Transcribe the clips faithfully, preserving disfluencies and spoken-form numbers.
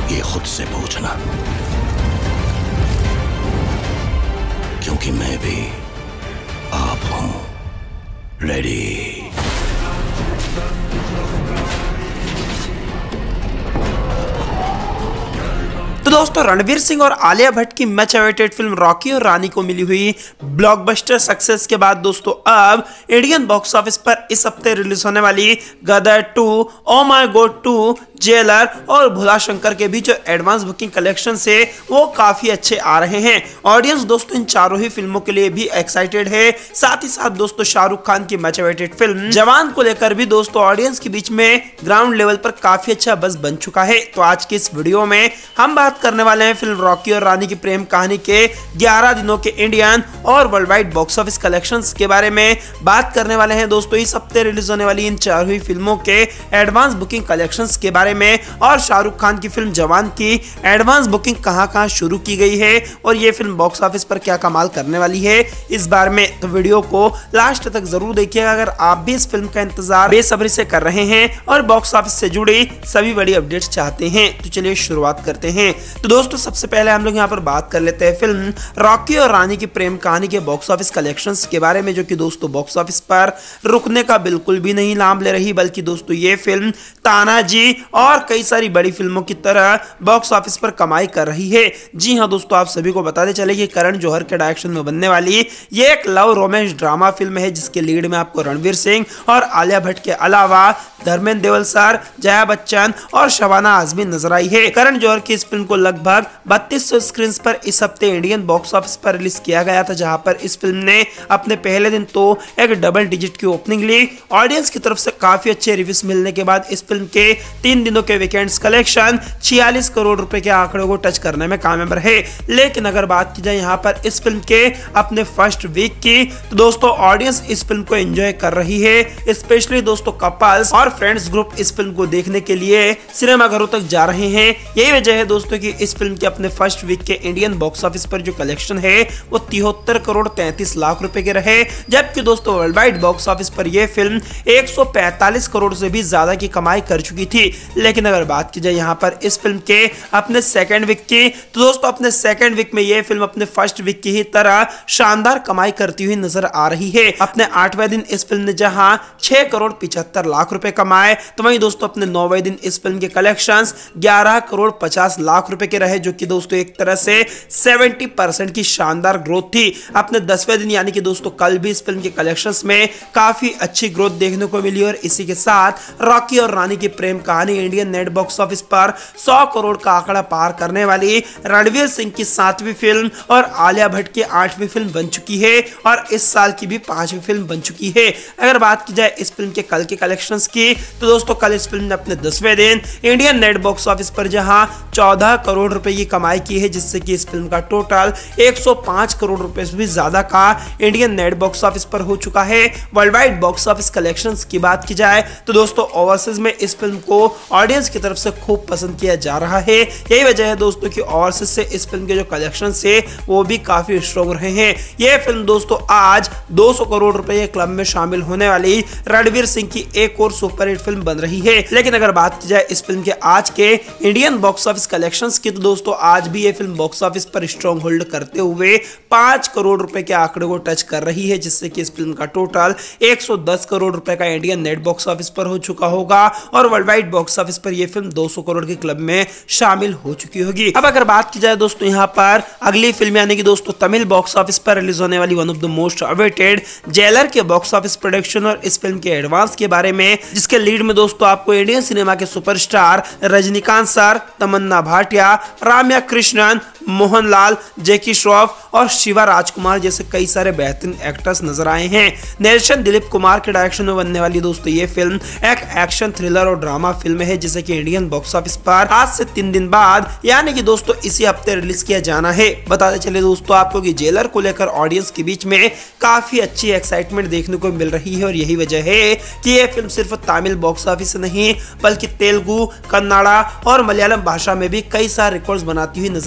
ये खुद से पूछना, क्योंकि मैं भी आप हूं। रेडी? तो दोस्तों, रणवीर सिंह और आलिया भट्ट की मच अवेटेड फिल्म रॉकी और रानी को मिली हुई ब्लॉकबस्टर सक्सेस के बाद दोस्तों अब इंडियन बॉक्स ऑफिस पर इस हफ्ते रिलीज होने वाली Gadar two, oh my god two, Jailer और भोला शंकर के भी जो एडवांस बुकिंग कलेक्शन से वो काफी अच्छे आ रहे हैं। ऑडियंस दोस्तों इन चारों ही फिल्मों के लिए भी एक्साइटेड है। साथ ही साथ दोस्तों शाहरुख खान की मच अवेटेड फिल्म जवान को लेकर भी दोस्तों ऑडियंस के बीच में ग्राउंड लेवल पर काफी अच्छा बज़ बन चुका है। तो आज के इस वीडियो में हम बात करने वाले हैं फिल्म रॉकी और रानी की प्रेम कहानी के ग्यारह दिनों के इंडियन और world wide box office collections के बारे में बात करने वाले हैं। दोस्तों इस हफ्ते रिलीज होने वाली इन चारों ही फिल्मों के एडवांस बुकिंग कलेक्शंस के बारे में और शाहरुख खान की फिल्म जवान की एडवांस बुकिंग कहां-कहां शुरू की गई है और ये फिल्म बॉक्स ऑफिस पर क्या कमाल करने वाली है इस बार में। तो वीडियो को लास्ट तक जरूर देखिएगा अगर आप भी इस फिल्म का इंतजार बेसब्री से कर रहे हैं और बॉक्स ऑफिस से जुड़ी सभी बड़ी अपडेट्स चाहते हैं। तो चलिए शुरुआत करते हैं। तो दोस्तों सबसे पहले हम लोग यहाँ पर बात कर लेते हैं फिल्म रॉकी और रानी की प्रेम कहानी के बॉक्स ऑफिस कलेक्शंस के बारे में, जो कि दोस्तों बॉक्स ऑफिस पर रुकने का बिल्कुल भी नहीं नाम ले रही, बल्कि दोस्तों ये फिल्म तानाजी और कई सारी बड़ी फिल्मों की तरह बॉक्स ऑफिस पर कमाई कर रही है। जी हाँ दोस्तों, आप सभी को बताते चले कि करण जौहर के डायरेक्शन में बनने वाली ये एक लव रोमांस ड्रामा फिल्म है, जिसके लीड में आपको रणवीर सिंह और आलिया भट्ट के अलावा धर्मेंद्र देवल सर, जया बच्चन और शबाना आजमी नजर आई है। करण जौहर की इस फिल्म को लगभग बत्तीस सौ स्क्रीन पर इस हफ्ते इंडियन बॉक्स ऑफिस पर रिलीज किया गया था, जहां पर इस फिल्म ने अपने पहले दिन तो एक डबल डिजिट की ओपनिंग ली। ऑडियंस की तरफ से काफी अच्छे रिव्यूज मिलने के बाद इस फिल्म के तीन दिनों के वीकेंड्स कलेक्शन छियालीस करोड़ रुपए के आंकड़े को टच करने में कामयाब रहे। लेकिन अगर बात की जाए यहाँ पर इस फिल्म के अपने फर्स्ट वीक की, तो दोस्तों ऑडियंस इस फिल्म को एंजॉय कर रही है। स्पेशली दोस्तों कपल्स और फ्रेंड्स ग्रुप इस फिल्म को देखने के लिए सिनेमा घरों तक जा रहे हैं। यही वजह है दोस्तों कि इस फिल्म के अपने फर्स्ट वीक के इंडियन बॉक्स ऑफिस पर जो कलेक्शन है वो तिहत्तर करोड़ तैंतीस लाख रुपए के रहे, जबकि दोस्तों वर्ल्ड वाइड बॉक्स ऑफिस पर यह फिल्म एक सौ पैंतालीस करोड़ से भी ज्यादा की कमाई कर चुकी थी। लेकिन अगर बात की जाए यहाँ पर इस फिल्म के अपने सेकंड वीक की, तो दोस्तों अपने सेकंड वीक में यह फिल्म अपने फर्स्ट वीक की ही तरह शानदार कमाई करती हुई नजर आ रही है। अपने आठवें दिन इस फिल्म ने जहां छह करोड़ पिछहत्तर लाख रुपए कमाए, तो वहीं दोस्तों अपने नौवें दिन इस फिल्म के कलेक्शंस ग्यारह करोड़ पचास लाख रुपए के रहे, जो कि दोस्तों एक तरह से सत्तर परसेंट की शानदार ग्रोथ थी। अपने दसवें दिन यानी कि दोस्तों कल भी इस फिल्म के कलेक्शंस में काफी अच्छी ग्रोथ देखने को मिली और इसी के साथ रॉकी और रानी की प्रेम कहानी इंडियन नेट बॉक्स ऑफिस पर सौ करोड़ का आंकड़ा पार करने वाली रणवीर सिंह की सातवीं फिल्म और आलिया भट्ट की आठवीं फिल्म बन चुकी है और इस साल की भी पांचवी फिल्म बन चुकी है। अगर बात की जाए इस फिल्म के कल के कलेक्शंस की, तो दोस्तों कल इस फिल्म ने अपने दसवें दिन इंडियन नेट बॉक्स ऑफिस पर जहां चौदह करोड़ रुपए की कमाई की है, जिससे कि इस फिल्म का टोटल एक सौ पाँच करोड़ रुपए से भी ज्यादा का इंडियन नेट बॉक्स ऑफिस पर हो चुका है। World wide box office collections की बात की जाए तो दोस्तों ओवरसीज में इस फिल्म को ऑडियंस की तरफ से खूब पसंद किया जा रहा है। यही वजह है दोस्तों कि ओवरसीज से इस फिल्म के जो कलेक्शन है वो भी काफी स्ट्रॉन्ग रहे हैं। यह फिल्म दोस्तों आज दो सौ करोड़ रुपए के क्लब में शामिल होने वाली रणवीर सिंह की एक और सुपरहिट फिल्म बन रही है। लेकिन अगर बात की जाए इस फिल्म के आज के इंडियन बॉक्स ऑफिस कलेक्शंस की, तो दोस्तों आज भी ये फिल्म बॉक्स ऑफिस पर स्ट्रॉन्ग होल्ड करते हुए पांच करोड़ रुपए के आंकड़े को टच कर रही है, जिससे कि इस फिल्म का टोटल एक सौ दस करोड़ रुपए का इंडियन नेट बॉक्स ऑफिस पर हो चुका होगा और वर्ल्ड वाइड बॉक्स ऑफिस पर यह फिल्म दो सौ करोड़ के क्लब में शामिल हो चुकी होगी। अब अगर बात की जाए दोस्तों यहाँ पर अगली फिल्म यानी कि दोस्तों तमिल बॉक्स ऑफिस पर रिलीज होने वाली one of the most awaited Jailer के बॉक्स ऑफिस प्रोडक्शन और इस फिल्म के एडवांस के बारे में, जिसके लीड में दोस्तों आपको इंडियन सिनेमा के सुपरस्टार रजनीकांत सर, तमन्ना भाटिया, राम्या कृष्णन, मोहनलाल, जैकी श्रॉफ और शिवा राजकुमार जैसे कई सारे बेहतरीन एक्टर्स नजर आए हैं। निर्देशन दिलीप कुमार के डायरेक्शन में बनने वाली दोस्तों ये फिल्म एक एक्शन थ्रिलर और ड्रामा फिल्म है, जिसे कि इंडियन बॉक्स ऑफिस पर आज से तीन दिन बाद यानी कि दोस्तों इसी हफ्ते रिलीज किया जाना है। बताते चले दोस्तों आपको कि जेलर को लेकर ऑडियंस के बीच में काफी अच्छी एक्साइटमेंट देखने को मिल रही है और यही वजह है कि यह फिल्म सिर्फ तमिल बॉक्स ऑफिस से नहीं बल्कि तेलुगु, कन्नड़ा और मलयालम भाषा में भी कई सारे रिकॉर्ड्स बनाती हुई नजर आ रही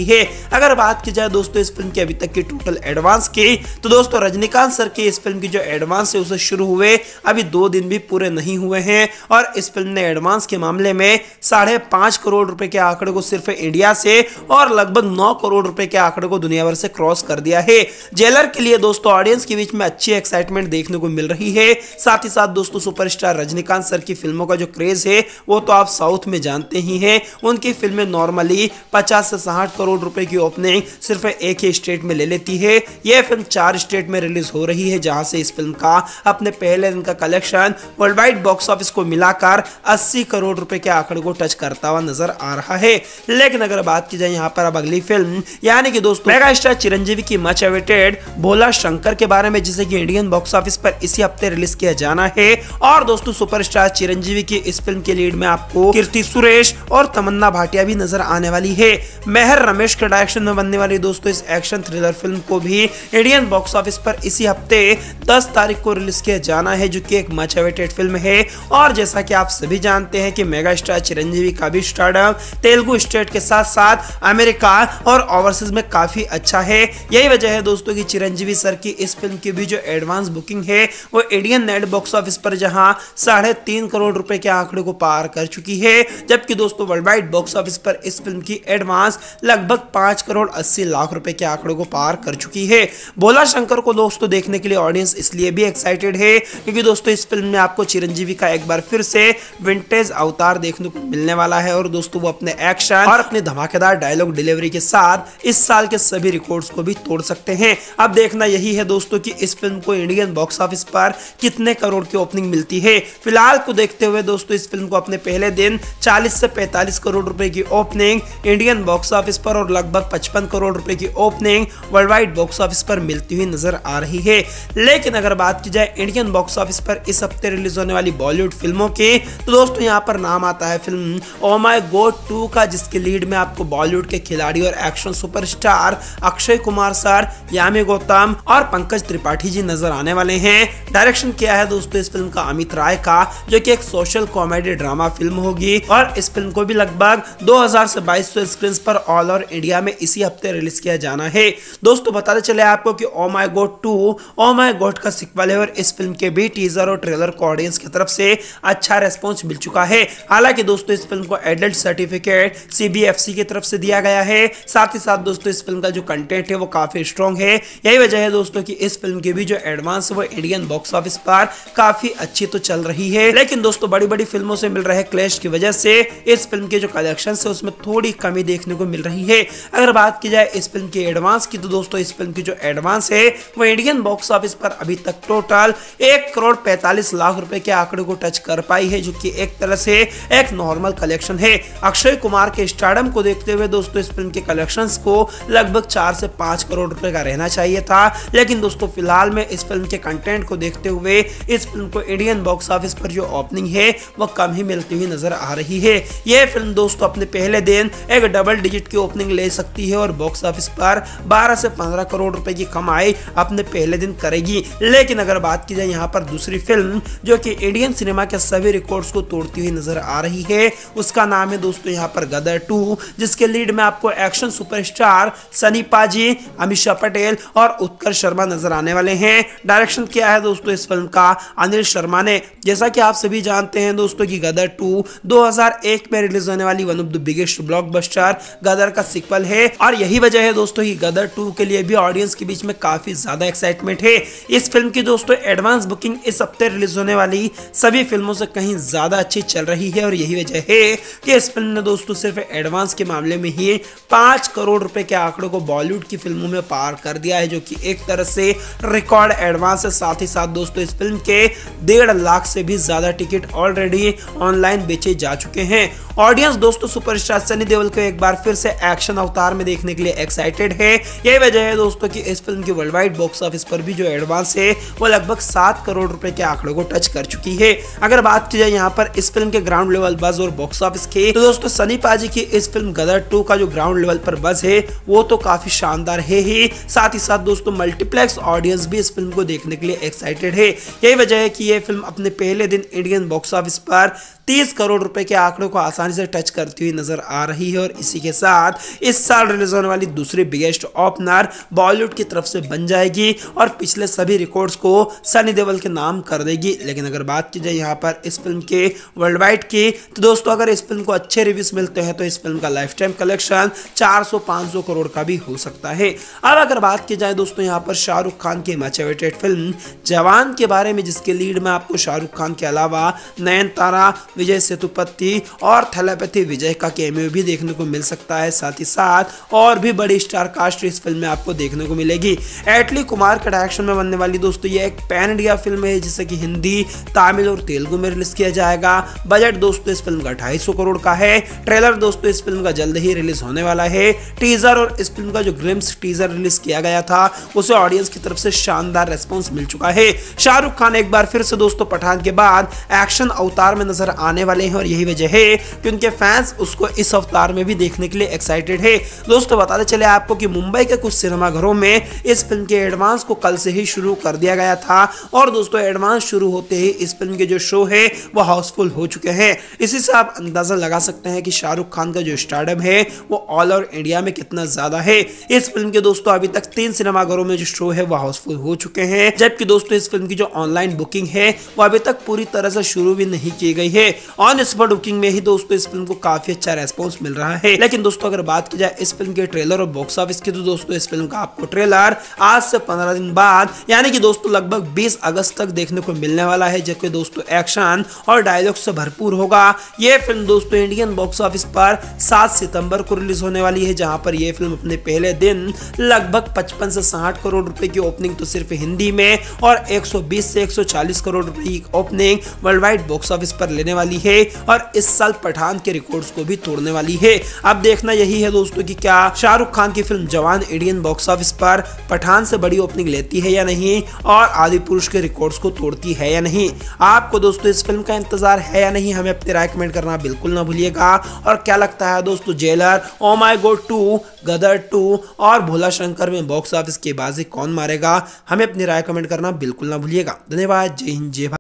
रही है। अगर बात की जाए दोस्तों इस फिल्म की अभी तक की टोटल एडवांस की, तो दोस्तों रजनीकांत सर की इस फिल्म की जो एडवांस है उसे शुरू हुए अभी दो दिन भी पूरे नहीं हुए हैं और इस फिल्म ने एडवांस के मामले में साढ़े पांच करोड़ रुपए के आंकड़े को सिर्फ इंडिया से और लगभग नौ करोड़ रुपए के आंकड़े को दुनिया भर से क्रॉस कर दिया है। जेलर के लिए दोस्तों ऑडियंस के बीच में अच्छी एक्साइटमेंट देखने को मिल रही है। साथ ही साथ दोस्तों सुपरस्टार रजनीकांत सर की फिल्मों का जो क्रेज है वो तो आप साउथ में जानते ही हैं। उनकी फिल्में नॉर्मली पचास से साठ करोड़ रुपए की ओपनिंग सिर्फ एक ही स्टेट में ले लेती है। यह फिल्म चार स्टेट में रिलीज हो रही है, जहां से इस फिल्म का अपने पहले दिन का collection world wide box office को मिलाकर अस्सी करोड़ रुपए के आंकड़े को टच करता हुआ नजर आ रहा है। लेकिन अगर बात की जाए यहाँ पर अब अगली फिल्म यानी कि दोस्तों मेगा स्टार चिरंजीवी की मच अवेटेड भोला शंकर के बारे में, जिसे कि इंडियन बॉक्स ऑफिस पर इसी हफ्ते रिलीज किया जाना है। और दोस्तों सुपरस्टार चिरंजीवी की इस फिल्म के लीड में आपको कीर्ति सुरेश और तमन्ना भाटिया भी नजर आने वाली है। मेहर रमेश के डायरेक्शन में बनने वाली दोस्तों इस एक्शन थ्रिलर फिल्म को भी इंडियन बॉक्स ऑफिस पर इसी हफ्ते दस तारीख को रिलीज किया जाना है, जो कि एक मच अवेटेड फिल्म है। और जैसा कि आप सभी जानते हैं कि मेगा स्टार चिरंजीवी का भी स्टारडम तेलुगु स्टेट के साथ साथ अमेरिका और ओवरसीज में काफी अच्छा है। यही वजह है दोस्तों कि चिरंजीवी सर की इस फिल्म की भी जो एडवांस बुकिंग है वो इंडियन नेट बॉक्स ऑफिस पर जहां साढ़े तीन करोड़ रुपए के आंकड़े को पार कर चुकी है, जबकि दोस्तों वर्ल्ड वाइड बॉक्स ऑफिस पर इस फिल्म की एडवांस लगभग पांच करोड़ अस्सी लाख रुपए के आंकड़े को पार कर चुकी है। भोला शंकर को दोस्तों देखने के लिए ऑडियंस इसलिए भी एक्साइटेड है क्योंकि दोस्तों इस फिल्म में आपको चिरंजीवी का एक बार फिर से विंटेज अवतार देखने को मिलने वाला है और दोस्तों वो अपने एक्शन और अपने धमाकेदार डायलॉग डिलीवरी के साथ इस साल के सभी रिकॉर्ड्स को भी तोड़ सकते हैं। अब देखना यही है दोस्तों कि इस फिल्म को इंडियन बॉक्स ऑफिस पर कितने करोड़ की ओपनिंग मिलती है। फिलहाल को देखते हुए दोस्तों इस फिल्म को अपने पहले दिन चालीस से पैंतालीस करोड़ रुपए की ओपनिंग इंडियन बॉक्स ऑफिस पर और लगभग पचपन करोड़ रुपए की opening world wide box office पर मिलती हुई नजर आ रही है। लेकिन अगर बात की जाए इंडियन बॉक्स ऑफिस पर इस हफ्ते रिलीज होने वाली बॉलीवुड फिल्मों की, तो दोस्तों यहाँ पर नाम आता है film oh my god two का, जिसके लीड में आपको बॉलीवुड के खिलाड़ी और action superstar Akshay Kumar sir, Yami Gautam और पंकज त्रिपाठी जी नजर आने वाले हैं। डायरेक्शन किया है दोस्तों इस फिल्म का अमित राय का, जो कि एक सोशल कॉमेडी ड्रामा फिल्म होगी और इस फिल्म को भी लगभग दो हज़ार से बाईस सौ स्क्रीन पर ऑल ओवर इंडिया में इसी हफ्ते रिलीज किया जाना है। दोस्तों बताते चले आपको कि oh my god two oh my god का सिक्वल है और इस फिल्म के भी टीजर और ट्रेलर को ऑडियंस की तरफ से अच्छा रेस्पॉन्स मिल चुका है। हालांकि दोस्तों इस फिल्म को एडल्ट सर्टिफिकेट सीबीएफसी की तरफ से दिया गया है। साथ ही साथ दोस्तों इस फिल्म का जो कंटेंट है वो काफी स्ट्रॉन्ग है। यही वजह है दोस्तों कि इस फिल्म की भी जो एडवांस है वो इंडियन बॉक्स ऑफिस पर काफी अच्छी तो चल रही है। लेकिन दोस्तों बड़ी बड़ी फिल्मों से मिल रहे क्लैश की वजह से इस फिल्म के जो कलेक्शन है उसमें थोड़ी कमी देखने को मिल रही है। अगर बात की जाए इस फिल्म की एडवांस की, तो दोस्तों इस फिल्म की जो एडवांस है वो इंडियन बॉक्स ऑफिस पर अभी तक टोटल एक करोड़ पैंतालीस लाख रुपए के आंकड़े को टच कर पाई है, जो कि एक तरह से एक नॉर्मल कलेक्शन है। अक्षय कुमार के स्टारडम को देखते हुए दोस्तों इस फिल्म के कलेक्शंस को लगभग चार से पांच करोड़ रुपए का रहना चाहिए था। लेकिन दोस्तों फिलहाल में इस फिल्म के कंटेंट को देखते हुए इस फिल्म को इंडियन बॉक्स ऑफिस पर जो ओपनिंग है वो कम ही मिलती हुई नजर आ रही है। यह फिल्म दोस्तों अपने पहले दिन एक डबल डिजिट की ओपनिंग ले सकती है और बॉक्स ऑफिस पर बारह से पंद्रह करोड़ रुपए की कमाई अपने पहले दिन करेगी। लेकिन अगर बात की जाए यहाँ पर दूसरी फिल्म जो कि इंडियन सिनेमा के सभी रिकॉर्ड्स को तोड़ती हुई नजर आ रही है, उसका नाम है दोस्तों यहाँ पर गदर टू, जिसके लीड में आपको एक्शन सुपरस्टार सनी पाजी, अमीषा पटेल और उत्कर्ष शर्मा नजर आने वाले हैं। डायरेक्शन किया है दोस्तों इस फिल्म का अनिल शर्मा ने। जैसा कि आप सभी जानते हैं दोस्तों कि गदर टू दो हज़ार एक में रिलीज होने वाली one of the biggest blockbuster Gadar का सीक्वल है और यही वजह है दोस्तों कि गदर टू के लिए भी ऑडियंस के बीच में काफी ज्यादा एक्साइटमेंट है। इस फिल्म की दोस्तों एडवांस बुकिंग इस हफ्ते रिलीज होने वाली सभी फिल्मों से कहीं ज्यादा अच्छी चल रही है और यही वजह है कि इस फिल्म ने दोस्तों सिर्फ एडवांस के मामले में ही पांच करोड़ रुपए के आंकड़े को बॉलीवुड की फिल्मों में पार कर दिया है, जो कि एक तरह से रिकॉर्ड एडवांस है। साथ ही साथ दोस्तों इस फिल्म के डेढ़ लाख से भी ज्यादा टिकट ऑलरेडी ऑनलाइन बेचे जा चुके हैं। ऑडियंस दोस्तों सुपरस्टार सनी देओल को एक बार फिर से एक्शन अवतार में देखने के लिए एक्साइटेड है। यही वजह है दोस्तों कि इस फिल्म की वर्ल्ड वाइड बॉक्स ऑफिस पर भी जो एडवांस है वो लगभग सात करोड़ रुपए के आंकड़े को टच कर चुकी है। अगर बात की जाए यहाँ पर इस फिल्म के ग्राउंड लेवल बज और बॉक्स ऑफिस की, तो दोस्तों सनी पाजी की इस फिल्म गदर टू का जो ग्राउंड लेवल पर बज है वो तो काफी शानदार है ही। साथ ही साथ दोस्तों मल्टीप्लेक्स ऑडियंस भी इस फिल्म को देखने के लिए एक्साइटेड है। यही वजह है कि यह फिल्म अपने पहले दिन इंडियन बॉक्स ऑफिस पर तीस करोड़ रुपए के आंकड़े को आसानी से टच करती हुई नजर आ रही है और इसी के साथ इस साल रिलीज होने वाली दूसरी बिगेस्ट ओपनर बॉलीवुड की तरफ से बन जाएगी और पिछले सभी रिकॉर्ड्स को सनी देओल के नाम कर देगी। लेकिन अगर बात की जाए यहाँ पर इस फिल्म के वर्ल्ड वाइड की, तो दोस्तों अगर इस फिल्म को अच्छे रिव्यूज मिलते हैं तो इस फिल्म का लाइफ टाइम कलेक्शन चार सौ पाँच सौ करोड़ का भी हो सकता है। अब अगर बात की जाए दोस्तों यहाँ पर शाहरुख खान की मच अवेटेड फिल्म जवान के बारे में, जिसके लीड में आपको शाहरुख खान के अलावा नयनतारा, विजय सेतुपति और थैलेपैथी विजय का कैमियो भी देखने को मिल सकता है। साथ ही साथ और भी बड़ी स्टार कास्ट इस फिल्म में आपको देखने को मिलेगी। एटली कुमार के डायरेक्शन में बनने वाली दोस्तों ये एक पैन इंडिया फिल्म है जिसे कि हिंदी, तमिल और तेलुगु में रिलीज किया जाएगा। बजट दोस्तों इस फिल्म का ढाई सौ करोड़ का है। ट्रेलर दोस्तों इस फिल्म का जल्द ही रिलीज होने वाला है। टीजर और इस फिल्म का जो ग्लिम्स टीजर रिलीज किया गया था उसे ऑडियंस की तरफ से शानदार रेस्पॉन्स मिल चुका है। शाहरुख खान एक बार फिर से दोस्तों पठान के बाद एक्शन अवतार में नजर आने वाले हैं और यही वजह है कि उनके फैंस उसको इस अवतार में भी देखने के लिए एक्साइटेड है। दोस्तों बताते चले आपको कि मुंबई के कुछ सिनेमाघरों में इस फिल्म के एडवांस को कल से ही शुरू कर दिया गया था और दोस्तों एडवांस शुरू होते ही इस फिल्म के जो शो है वो हाउसफुल हो चुके हैं। इसी से आप अंदाजा लगा सकते हैं कि शाहरुख खान का जो स्टारडम है वो ऑल ओवर इंडिया में कितना ज्यादा है। इस फिल्म के दोस्तों अभी तक तीन सिनेमाघरों में जो शो है वो हाउसफुल हो चुके हैं, जबकि दोस्तों इस फिल्म की जो ऑनलाइन बुकिंग है वो अभी तक पूरी तरह से शुरू भी नहीं की गई है। ऑन स्पॉट बुकिंग में ही दोस्तों इस फिल्म को काफी अच्छा रेस्पॉन्स मिल रहा है। लेकिन दोस्तों अगर बात की जाए इस फिल्म के ट्रेलर और बॉक्स ऑफिस की, तो दोस्तों इस फिल्म का आपको ट्रेलर आज से पंद्रह दिन बाद यानी कि दोस्तों लगभग बीस अगस्त तक देखने को मिलने वाला है, जबकि दोस्तों एक्शन और डायलॉग से भरपूर होगा। यह फिल्म दोस्तों इंडियन बॉक्स ऑफिस पर सात सितंबर को रिलीज होने वाली है, जहां पर यह फिल्म अपने पहले दिन लगभग पचपन से साठ करोड़ रुपए की ओपनिंग तो सिर्फ हिंदी में और एक सौ बीस से एक सौ चालीस करोड़ रुपए की opening world wide box office पर लेने वाली है और इस साल पठान के रिकॉर्ड्स को भी तोड़ने वाली है। अब देखना यही है दोस्तों कि क्या शाहरुख खान की फिल्म जवान इंडियन बॉक्स ऑफिस पर पठान से बड़ी ओपनिंग लेती है या नहीं और आदि पुरुष के रिकॉर्ड्स को तोड़ती है या नहीं। आपको दोस्तों इस फिल्म का इंतजार है या नहीं, हमें अपनी राय कमेंट करना बिल्कुल ना भूलिएगा। और क्या लगता है दोस्तों Jailer, oh my god two, Gadar two और भोला शंकर में बॉक्स ऑफिस की बाजी कौन मारेगा, हमें अपनी राय कमेंट करना बिल्कुल ना भूलिएगा। धन्यवाद। जय हिंद, जय भारत।